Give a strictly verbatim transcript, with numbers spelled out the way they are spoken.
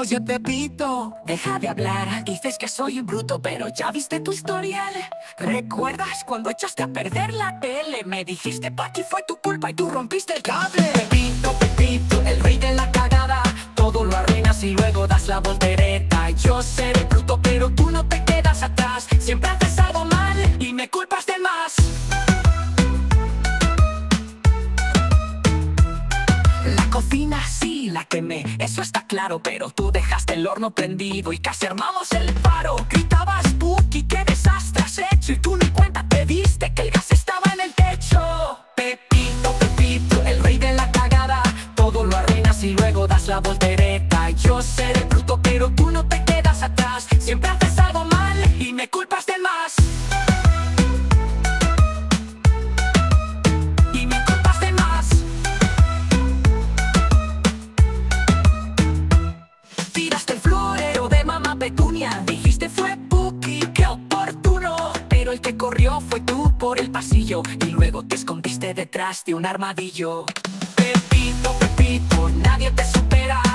Oye Pepito, deja de hablar. Dices que soy un bruto, pero ya viste tu historial. ¿Recuerdas cuando echaste a perder la tele? Me dijiste Pati fue tu culpa y tú rompiste el cable. Pepito, Pepito, el rey de la cagada. Todo lo arruinas y luego das la voltereta. Yo seré bruto, pero tú no te quedas atrás. Siempre haces algo mal y me culpas de más. La cocina sí la quemé, eso está claro, pero tú dejaste el horno prendido y casi armamos el paro. Gritabas Puki, qué desastre has hecho, y tú ni cuenta te diste que el gas estaba en el techo. Pepito, Pepito, el rey de la cagada. Todo lo arruinas y luego das la voltereta. Yo seré bruto, pero tú no te quedas atrás. Siempre haces algo mal y me culpas de más. Tiraste el florero de mamá Petunia. Dijiste fue Puki, qué oportuno. Pero el que corrió fue tú por el pasillo y luego te escondiste detrás de un armadillo. Pepito, Pepito, nadie te supera.